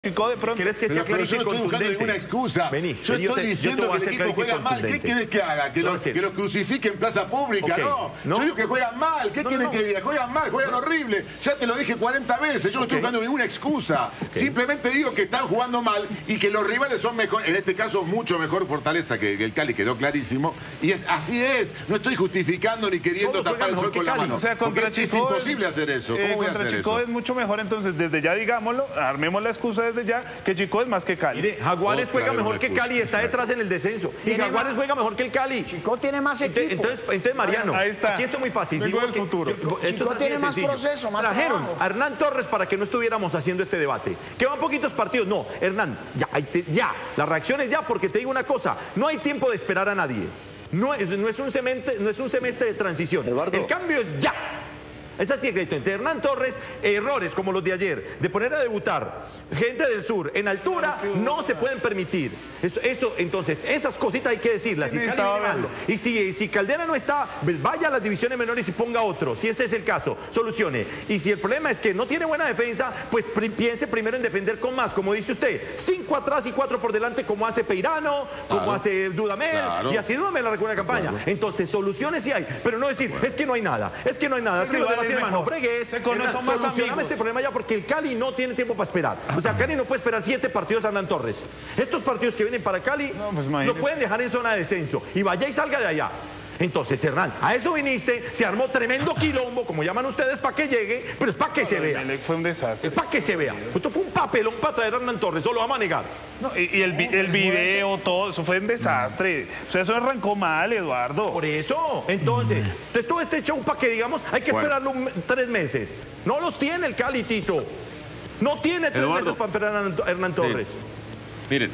Chico, de pronto. ¿Quieres que sea claro y yo no estoy buscando ninguna excusa. Vení, yo estoy diciendo que el equipo juega mal. ¿Qué quieres que haga? ¿Que los crucifique en plaza pública? Okay. No. Yo digo que juegan mal. ¿Qué quieres que diga? Juegan mal, juegan horrible. Ya te lo dije 40 veces. Yo no estoy buscando ninguna excusa. Simplemente digo que están jugando mal y que los rivales son mejor, en este caso mucho mejor Fortaleza que el Cali, quedó clarísimo. Y así es. No estoy justificando ni queriendo tapar el sol con la mano. O sea, contra Chico es imposible hacer eso. ¿Cómo voy a hacer Chico eso? Es mucho mejor, entonces desde ya digámoslo, armemos la excusa desde ya, que Chico es más que Cali. Mire, Jaguares juega mejor que Cali y está detrás en el descenso. Y Jaguares juega mejor que el Cali. Chico tiene más equipo. Entonces Mariano, ahí está. aquí esto es muy fácil. Vengo del futuro. Chico tiene más proceso, más Trajeron trabajo. a Hernán Torres para que no estuviéramos haciendo este debate. Que van poquitos partidos. No, Hernán, ya. La reacción es ya, porque te digo una cosa. No hay tiempo de esperar a nadie. No es un semestre de transición. Eduardo. El cambio es ya. Es así, entre Hernán Torres, errores como los de ayer, de poner a debutar gente del sur en altura, no se pueden permitir. Entonces, esas cositas hay que decirlas. Sí, Si Cali viene mal, y si Caldera no está, pues vaya a las divisiones menores y ponga otro. Si ese es el caso, solucione. Y si el problema es que no tiene buena defensa, pues piense primero en defender con más, como dice usted. 5 atrás y 4 por delante, como hace Peirano, como hace Dudamel, y así Dudamel arrancó una campaña. Entonces, soluciones sí hay, pero no decir, es que no hay nada, es que no hay nada, es que lo demás tiene más. No fregues, solucioname este problema ya, porque el Cali no tiene tiempo para esperar. O sea, Cali no puede esperar 7 partidos a Hernán Torres. Estos partidos que vienen para Cali lo pueden dejar en zona de descenso. Y vaya y salga de allá. Entonces, Hernán, a eso viniste, se armó tremendo quilombo, como llaman ustedes, para que llegue, pero es para que se vea. Fue un desastre. Es para que se vea. Esto fue un papelón para traer a Hernán Torres, ¿o lo vamos a negar? No, y el video, todo, eso fue un desastre. O sea, eso arrancó mal, Eduardo. Por eso. Entonces, todo este show para que digamos, hay que esperarlo 3 meses. No los tiene el Cali, Tito. No tiene 3 meses para esperar a Hernán Torres. Miren,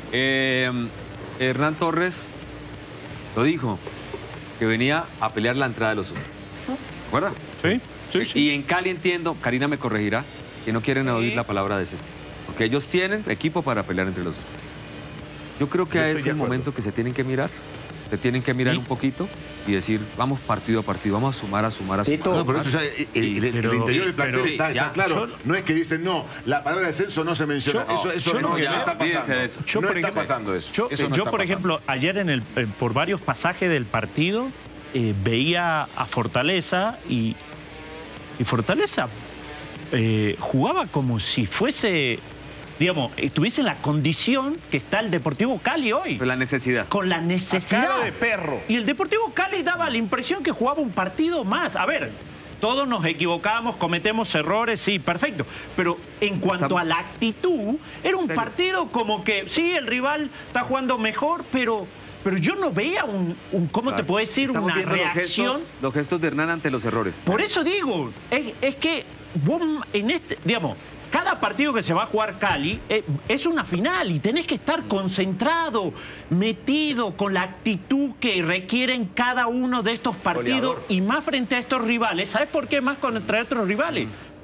Hernán Torres lo dijo, que venía a pelear la entrada de los otros. ¿De acuerdo? Sí. Y en Cali entiendo, Karina me corregirá, que no quieren oír la palabra de ese. Porque ellos tienen equipo para pelear entre los dos. Yo creo que es el momento que se tienen que mirar. Se tienen que mirar un poquito y decir, vamos partido a partido, vamos a sumar. No, pero eso ya, el interior del plantel está claro. No es que dicen, no, la palabra descenso no se menciona. Eso no está pasando. No está pasando eso. Yo, por ejemplo, ayer por varios pasajes del partido veía a Fortaleza y Fortaleza jugaba como si fuese, digamos, estuviese en la condición que está el Deportivo Cali hoy. Con la necesidad. Con la necesidad. A cara de perro. Y el Deportivo Cali daba la impresión que jugaba un partido más. A ver, todos nos equivocamos, cometemos errores, sí, perfecto. Pero en cuanto a la actitud, era un partido como que, sí, el rival está jugando mejor, pero yo no veía ¿cómo te puedo decir? Estamos Una viendo reacción. los gestos de Hernán ante los errores. Por eso digo, es que vos digamos, cada partido que se va a jugar Cali es una final y tenés que estar concentrado, metido con la actitud que requieren cada uno de estos partidos y más frente a estos rivales. ¿Sabes por qué más contra otros rivales?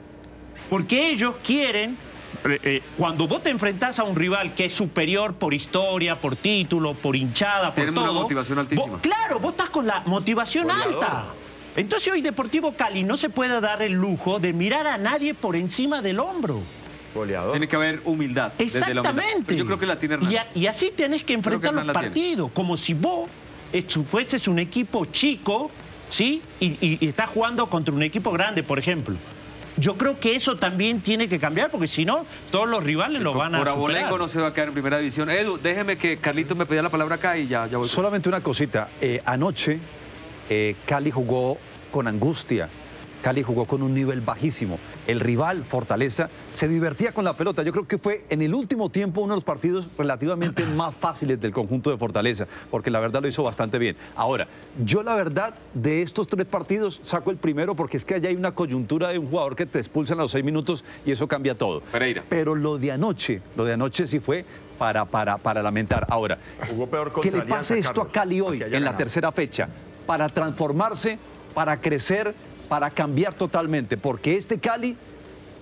Porque ellos quieren, cuando vos te enfrentás a un rival que es superior por historia, por título, por hinchada, por todo... Tienen una motivación altísima. Claro, vos estás con la motivación alta. Entonces hoy Deportivo Cali no se puede dar el lujo de mirar a nadie por encima del hombro. Goleador. Tiene que haber humildad. Exactamente. Yo creo que la tiene Hernán. Y así tenés que enfrentar los partidos, como si vos fueses un equipo chico, ¿sí? Y estás jugando contra un equipo grande, por ejemplo. Yo creo que eso también tiene que cambiar, porque si no, todos los rivales lo van a superar. Por Abolengo no se va a quedar en primera división. Edu, déjeme que Carlitos me pedía la palabra acá y ya voy. Solamente una cosita. Anoche Cali jugó con angustia. Cali jugó con un nivel bajísimo. El rival, Fortaleza, se divertía con la pelota. Yo creo que fue en el último tiempo uno de los partidos relativamente más fáciles del conjunto de Fortaleza, porque la verdad lo hizo bastante bien. Ahora, yo la verdad de estos 3 partidos saco el primero porque es que allá hay una coyuntura de un jugador que te expulsan a los 6 minutos y eso cambia todo. Pereira. Pero lo de anoche sí fue para lamentar. Ahora, Jugó peor que contra le pase Alianza, esto a Cali hoy, Hacia allá en la ganado. tercera fecha, para transformarse, para crecer, para cambiar totalmente, porque este Cali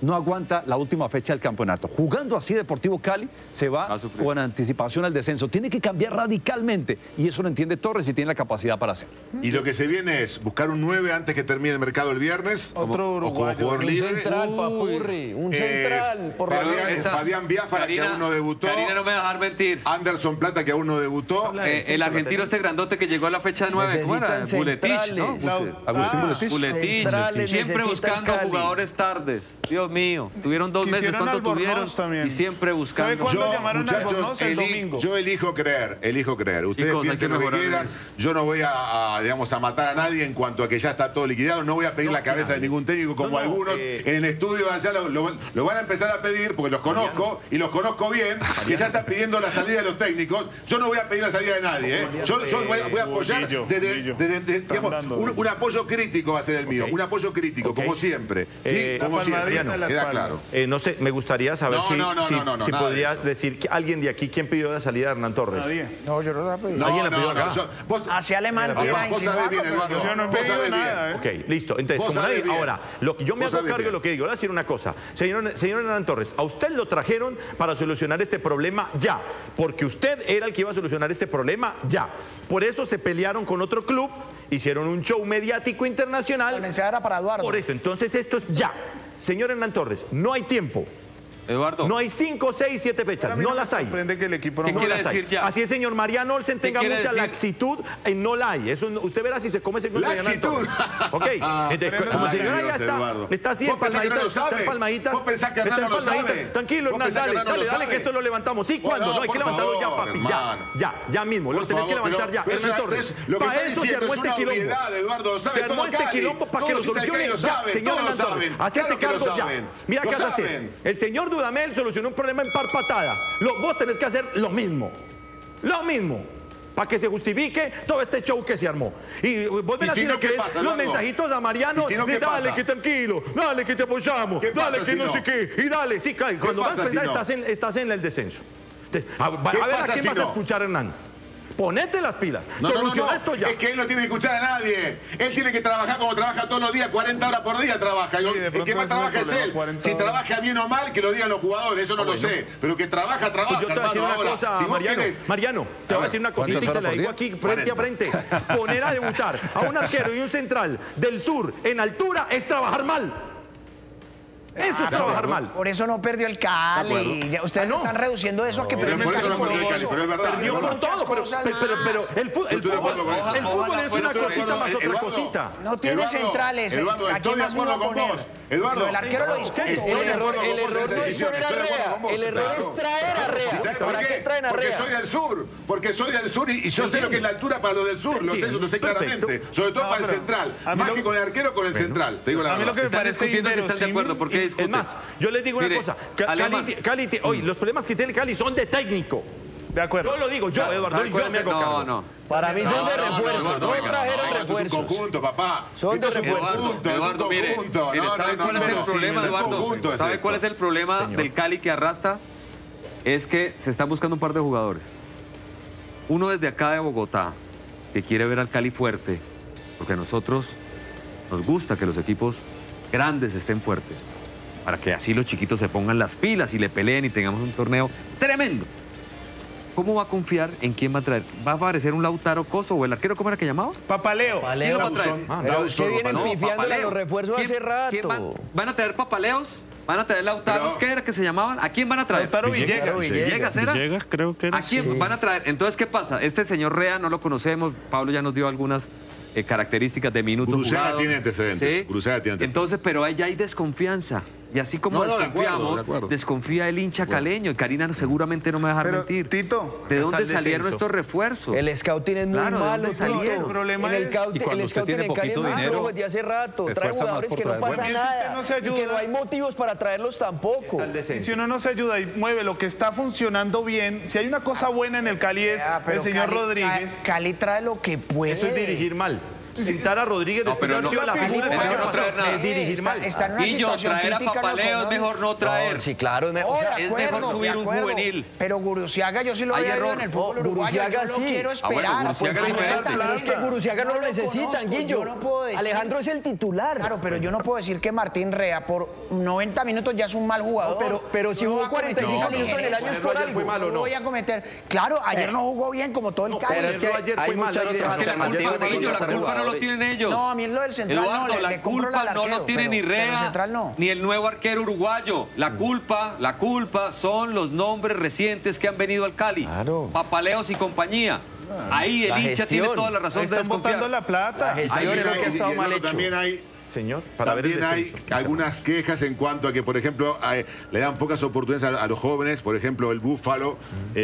no aguanta la última fecha del campeonato. Jugando así Deportivo Cali se va con anticipación al descenso. Tiene que cambiar radicalmente y eso lo entiende Torres y tiene la capacidad para hacerlo. Y lo que se viene es buscar un 9 antes que termine el mercado el viernes. Otro o como jugador libre. Un central, Papurri. Un central. Por Fabián Biafara, que aún no debutó. Karina no me va a dejar mentir. Anderson Plata, que aún no debutó. El argentino este grandote que llegó a la fecha 9. ¿Cómo era? Buletich, ¿no? Agustín Buletich. Buletich. Siempre buscando jugadores tardes. Dios mío. Tuvieron 2 meses. ¿Cuánto tuvieron? También. Y siempre buscando. ¿Sabe cuándo llamaron a Albornoz? El domingo. Yo elijo creer. Ustedes piensen lo que quieran. Yo no voy digamos, a matar a nadie en cuanto a que ya está todo liquidado. No voy a pedir la cabeza de ningún técnico como algunos en el estudio allá lo van a empezar a pedir porque los conozco y los conozco bien, que ya están pidiendo la salida de los técnicos. Yo no voy a pedir la salida de nadie. Yo voy a apoyar digamos, un apoyo crítico va a ser el mío. Un apoyo crítico, como siempre. ¿Sí? Como siempre. Queda claro. No sé, me gustaría saber si podría decir que alguien de aquí, ¿quién pidió la salida de Hernán Torres? Nadie. No, yo no la pedí. ¿Alguien la pidió acá? Hacia Alemán. Vos sabés bien, Eduardo. Yo no he pedido nada. Ok, listo. Entonces, como nadie, ahora, yo me hago cargo de lo que digo. Voy a decir una cosa. Señor Hernán Torres, a usted lo trajeron para solucionar este problema ya. Porque usted era el que iba a solucionar este problema ya. Por eso se pelearon con otro club, hicieron un show mediático internacional. El mensaje era para Eduardo. Por eso, entonces esto es ya. Señor Hernán Torres, no hay tiempo. Eduardo. No hay 5, 6, 7 fechas, no las hay. Que el equipo no ¿Qué quiere decir ya? Así es, señor Mariano Olsen, tenga mucha laxitud en no la hay. Eso, usted verá si se come ese cuento de Hernán Torres. Ok, entonces, como señora ya está así empalmadita, está empalmadita. ¿Vos pensás que Hernán no lo sabe? Tranquilo, Hernán, dale, que esto lo levantamos. ¿Sí? ¿Cuándo? No, hay que levantarlo ya, papi. Ya mismo, lo tenés que levantar ya. Hernán Torres, para eso se armó este quilombo. Se armó este quilombo para que lo solucione ya, señor Hernán Torres. Hacete cargo ya. Mira qué vas a hacer. El señor Dudamel solucionó un problema en par patadas. Vos tenés que hacer lo mismo. Lo mismo. Para que se justifique todo este show que se armó. Y vos ven así los mensajitos a Mariano. Dale, que tranquilo. Dale, que te apoyamos. Dale, que no sé qué. Y dale, sí, cuando vas a pensar, estás en el descenso. A ver a quién vas a escuchar, Hernán. Ponete las pilas. Soluciona esto ya. Es que él no tiene que escuchar a nadie. Él tiene que trabajar como trabaja todos los días, 40 horas por día trabaja. El que más trabaja es él. Si trabaja bien o mal, que lo digan los jugadores, eso no lo sé. Pero que trabaja, yo te voy a decir una cosa, Mariano, te voy a decir una cosita y te la digo aquí frente a frente. Poner a debutar a un arquero y un central del sur en altura es trabajar mal. Eso es trabajar mal. Por eso no perdió el Cali. Ya, ustedes no están reduciendo eso a que perdió el Cali. Pero es verdad. Perdió por todo, pero el fútbol es una cosita más otra cosita. No tiene centrales. Eduardo, estoy de acuerdo con vos. Eduardo, el arquero lo discute. El error no es poner a Rea. El error es traer a Rea. ¿Para qué traen a Rea? Porque soy del sur y yo sé lo que es la altura para lo del sur. Lo sé claramente. Sobre todo para el central. Más que con el arquero, con el central. Te digo la verdad. Están discutiendo si están de acuerdo. ¿Por qué discuten? Es más, yo les digo una cosa. Cali, hoy los problemas que tiene Cali son de técnico. De acuerdo. Yo lo digo, Eduardo, yo me hago cargo. No. Para mí son de refuerzo, no trajeron refuerzos. Es un conjunto, papá. Son de refuerzos. Eduardo, mire, ¿sabe cuál es el problema, Eduardo? ¿Sabe cuál es el problema del Cali que arrastra? Es que se están buscando un par de jugadores. Uno desde acá de Bogotá, que quiere ver al Cali fuerte, porque a nosotros nos gusta que los equipos grandes estén fuertes, para que así los chiquitos se pongan las pilas y le peleen y tengamos un torneo tremendo. ¿Cómo va a confiar en quién va a traer? ¿Va a aparecer un Lautaro Coso o el arquero, cómo era que llamaba? Papaleo. ¿Quién lo va a traer? Pero es que vienen pifiándole a los refuerzos hace rato. ¿Van a traer Papaleos? ¿Van a traer Lautaros? ¿Qué era que se llamaban? ¿A quién van a traer? Lautaro Villegas. ¿Villegas era? Villegas creo que era. ¿A quién van a traer? Entonces, ¿qué pasa? Este señor Rea no lo conocemos. Pablo ya nos dio algunas características de minutos Bruselas jugados. tiene antecedentes. ¿Sí? Bruselas tiene antecedentes. Entonces, pero ahí ya hay desconfianza. Y así como desconfiamos, desconfía el hincha caleño. Y Karina seguramente no me va a dejar mentir. Tito, ¿de dónde salieron estos refuerzos? El scouting es muy malo. ¿De dónde salieron? El problema el scouting en Cali es muy flojo desde hace rato. Trae jugadores que no pasa nada. Y que no hay motivos para traerlos tampoco. Y si uno no se ayuda y mueve lo que está funcionando bien, si hay una cosa buena en el Cali es el señor Rodríguez. Cali trae lo que puede. Eso es dirigir mal. sentar a Rodríguez después de haber sido la figura de dirigir mal. Guillo, traer a Papaleo es mejor no traer. Sí, claro, es mejor. Es mejor subir un juvenil. Pero Guruziaga yo sí lo había visto en el fútbol uruguayo. Yo lo quiero esperar. Guruziaga es diferente. Pero es que Guruziaga no lo necesitan, Guillo. Yo no puedo decir. Alejandro es el titular. Claro, pero yo no puedo decir que Martín Rea por 90 minutos ya es un mal jugador. Pero si jugó 45 minutos en el año es por algo. Fue malo, no voy a cometer. Claro, ayer no jugó bien como todo el Cali. Pero es que ayer fue mal. Es que la culpa no lo tienen ellos. No, a mí lo del central Eduardo, la culpa no lo tiene ni Rea, ni el nuevo arquero uruguayo. La culpa son los nombres recientes que han venido al Cali. Claro. Papaleos y compañía. Ahí el hincha tiene toda la razón de desconfiar. Están botando la plata. Ahí es lo que ha estado mal hecho. También hay... Señor, para ver el también hay algunas quejas en cuanto a que, por ejemplo, le dan pocas oportunidades a los jóvenes. Por ejemplo, el Búfalo,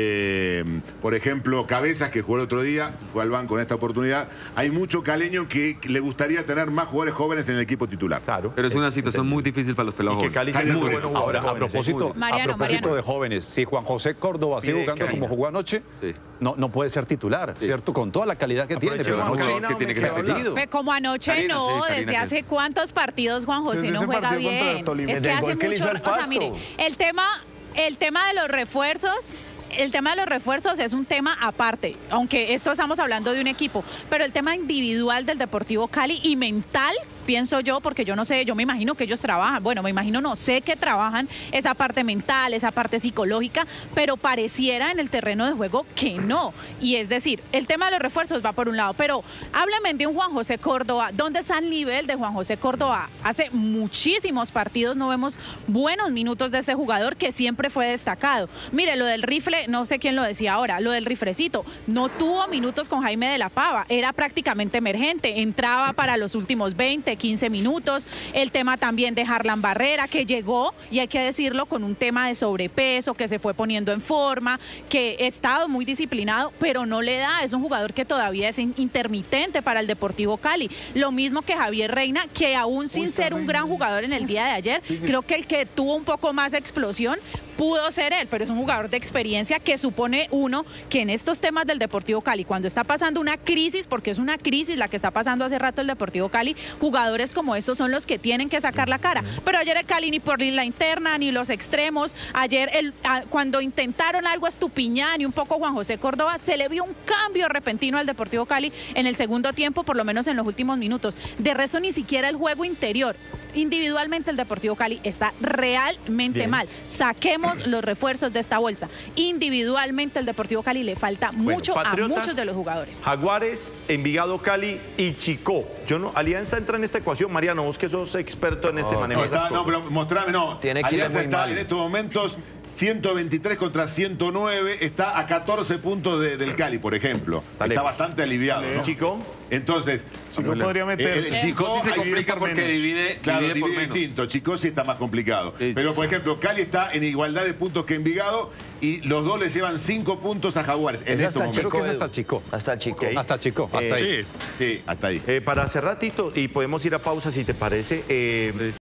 por ejemplo, Cabezas, que jugó el otro día, fue al banco en esta oportunidad. Hay mucho caleño que le gustaría tener más jugadores jóvenes en el equipo titular. Claro. Pero es una situación muy difícil para los pelados jóvenes. Ahora, a propósito de jóvenes, si Juan José Córdoba sigue jugando como jugó anoche, no puede ser titular, ¿cierto? Con toda la calidad que tiene, pero anoche que tiene que ser pedido. Como anoche no, desde hace ¿cuántos partidos Juan José no juega bien? Es que hace mucho... O sea, mire, el tema de los refuerzos... El tema de los refuerzos es un tema aparte, aunque esto estamos hablando de un equipo, pero el tema individual del Deportivo Cali y mental, pienso yo, porque yo no sé, yo me imagino que ellos trabajan, bueno, me imagino no, sé que trabajan esa parte mental, esa parte psicológica, pero pareciera en el terreno de juego que no. Y es decir, el tema de los refuerzos va por un lado, pero háblame de un Juan José Córdoba. ¿Dónde está el nivel de Juan José Córdoba? Hace muchísimos partidos no vemos buenos minutos de ese jugador que siempre fue destacado. Mire, lo del rifle, no sé quién lo decía ahora, lo del riflecito, no tuvo minutos con Jaime de la Pava, era prácticamente emergente, entraba para los últimos 20, 15 minutos, el tema también de Harlan Barrera, que llegó, y hay que decirlo, con un tema de sobrepeso, que se fue poniendo en forma, que ha estado muy disciplinado, pero no le da, es un jugador que todavía es intermitente para el Deportivo Cali, lo mismo que Javier Reina, que aún sin ser un gran jugador en el día de ayer, creo que el que tuvo un poco más de explosión pudo ser él, pero es un jugador de experiencia que supone uno que en estos temas del Deportivo Cali, cuando está pasando una crisis, porque es una crisis la que está pasando hace rato el Deportivo Cali, jugadores como estos son los que tienen que sacar la cara. Pero ayer el Cali ni por la interna, ni los extremos, ayer cuando intentaron algo a Estupiñán y un poco Juan José Córdoba, se le vio un cambio repentino al Deportivo Cali en el segundo tiempo, por lo menos en los últimos minutos. De resto, ni siquiera el juego interior. Individualmente el Deportivo Cali está realmente mal. Saquemos los refuerzos de esta bolsa. Individualmente el Deportivo Cali le falta mucho a muchos de los jugadores. Jaguares, Envigado, Cali y Chicó. Alianza entra en esta ecuación, Mariano, vos que sos experto en este manejo. No, pero mostrame, no. Tiene que ir muy mal. En estos momentos 123 contra 109, está a 14 puntos del Cali, por ejemplo. Está bastante aliviado, ¿no? Chico. Entonces, Chico podría meterse. El Chico sí se complica porque divide por menos. Distinto. Chico sí está más complicado. Sí. Pero, por ejemplo, Cali está en igualdad de puntos que Envigado y los dos le llevan 5 puntos a Jaguares en estos momentos. Creo que es hasta Chico. Hasta Chico. Okay. Hasta Chico, hasta ahí. Sí, hasta ahí. Para cerrar, Tito, y podemos ir a pausa si te parece.